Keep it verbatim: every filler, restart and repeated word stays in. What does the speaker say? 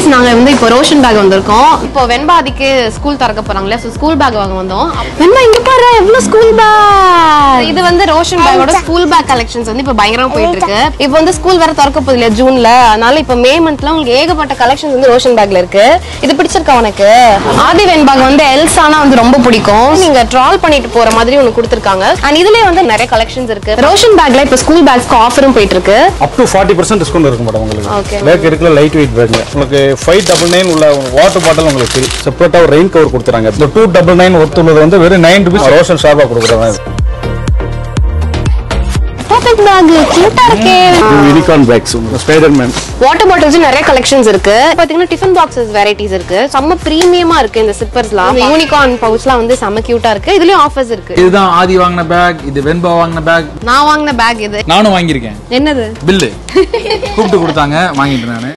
நாங்க வந்து இப்போ ரோஷன் பேக் வந்திருக்கோம். இப்போ வெண்பாதிக்கு ஸ்கூல் திறக்க போறாங்களே, சோ ஸ்கூல் பேக் வாங்க வந்தோம். வெண்பா இங்க பாரு எவ்வளவு ஸ்கூல் பேக். இது வந்து ரோஷன் பேக்கோட ஸ்கூல் பேக் கலெக்ஷன்ஸ் வந்து இப்போ பயங்கரமா போயிட்டு இருக்கு. இப்போ வந்து ஸ்கூல் வேற திறக்க போகுது இல்லையா ஜூன்ல, அதனால இப்போ மே மந்த்ல உங்களுக்கு ஏகப்பட்ட கலெக்ஷன்ஸ் வந்து ரோஷன் பேக்ல இருக்கு. இது பிடிச்சிருக்கா உனக்கு? ஆதி வென் பேக் வந்து எல்சானா வந்து ரொம்ப பிடிக்கும். நீங்க ட்ரால் பண்ணிட்டு போற மாதிரி ஒன்னு கொடுத்திருக்காங்க. அண்ட் இதுலயே வந்து நிறைய கலெக்ஷன்ஸ் இருக்கு. ரோஷன் பேக்ல இப்போ ஸ்கூல் பேக்ஸ்க்கு ஆஃபரும் போயிட்டு இருக்கு. Up to forty percent discount இருக்கு மேடம் உங்களுக்கு. பேக் இருக்குல லைட் வெயிட் பேக். உங்களுக்கு five ninety-nine உள்ள வாட்டர் பாட்டில் உங்களுக்கு ஃப்ரீ. செப்பரேட்டா ஒரு ரெயின் கவர் கொடுத்துறாங்க. இந்த two ninety-nine ஒர்த் உள்ளது வந்து வெறும் nine rupees ரோஷன் ஷார்பா கொடுக்குறாங்க. பர்ஃபெக்ட் பேக் கியூட்டா இருக்கே. Unicorn bags, Spiderman. Water bottles நிறைய கலெக்ஷன்ஸ் இருக்கு. பாத்தீங்கன்னா டிஃபன் பாக்ஸஸ் வெரைட்டிஸ் இருக்கு. செம்ம பிரீமியமா இருக்கு இந்த சிப்பர்ஸ்லாம். இந்த யூனிகார்ன் பவுச்லாம் வந்து செம்ம கியூட்டா இருக்கு. இதுலயும் ஆஃபர்ஸ் இருக்கு. இதுதான் ஆதி வாங்குன பேக், இது வெண்பா வாங்குன பேக். நான் வாங்குன பேக் இது. நானும் வாங்கியிருக்கேன். என்னது? பில்லு கூப்பிட்டு கொடுத்தாங்க, வாங்கிட்டு நானு.